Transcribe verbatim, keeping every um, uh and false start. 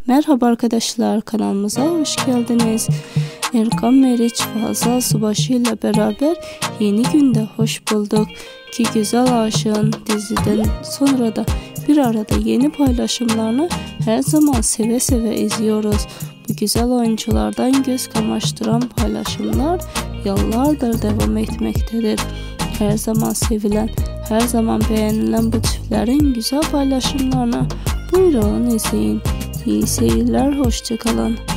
Merhaba arkadaşlar, kanalımıza hoş geldiniz. Erkan Meriç ve Hazal Subaşı ile beraber yeni günde hoş bulduk. Ki güzel aşığın diziden sonra da bir arada yeni paylaşımlarını her zaman seve seve izliyoruz. Bu güzel oyunculardan göz kamaştıran paylaşımlar yıllardır devam etmektedir. Her zaman sevilen, her zaman beğenilen bu çiftlerin güzel paylaşımlarını buyurun izleyin. İyi seyirler, hoşça kalın.